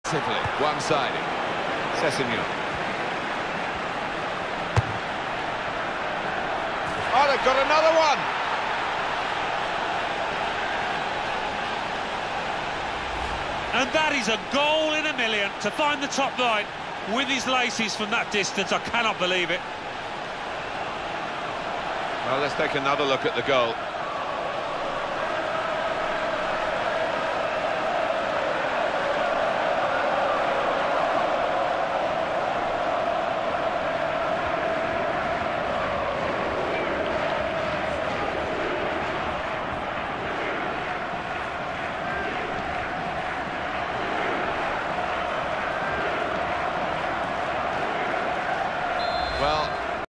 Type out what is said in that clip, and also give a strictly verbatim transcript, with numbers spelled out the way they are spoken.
One-sided. Sessegnon. Oh, they've got another one! And that is a goal in a million. To find the top line with his laces from that distance, I cannot believe it. Well, let's take another look at the goal.